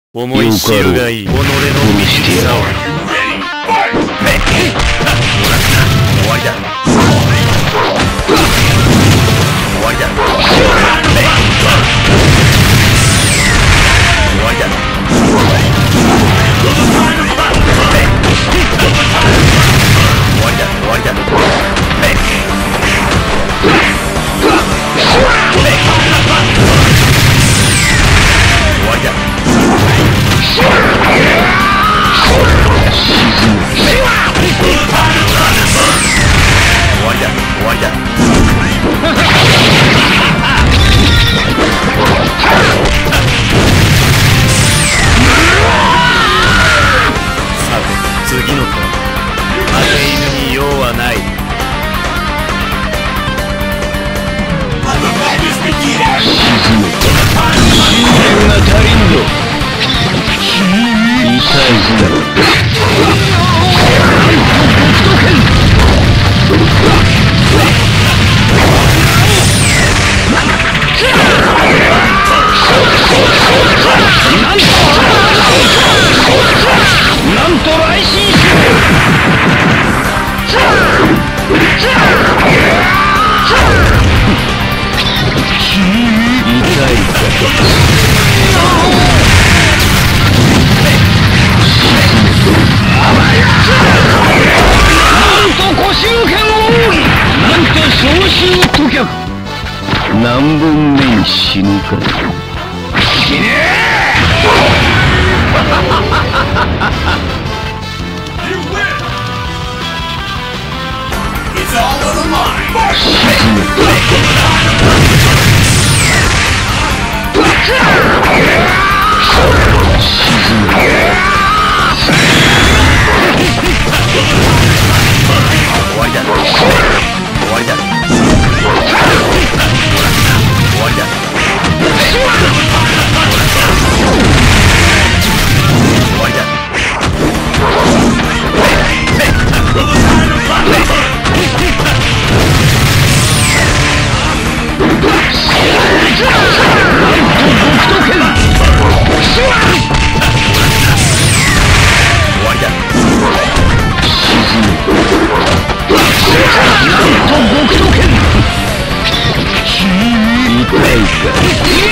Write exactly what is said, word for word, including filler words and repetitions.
思い知るがいい。己の道さを。終わりだ。終わりだ。終わりだ。終わりだ。終わりだ。次のターン、負け犬に用はない。信念が足りんぞ。痛いぞ。なんと来信しろ。痛いか。なんとご神剣を。なんと召集飛脚。何分目に死ぬか。死ねえ。It's all over mine. Why that? Why that? Why that? Why that? 痛いか。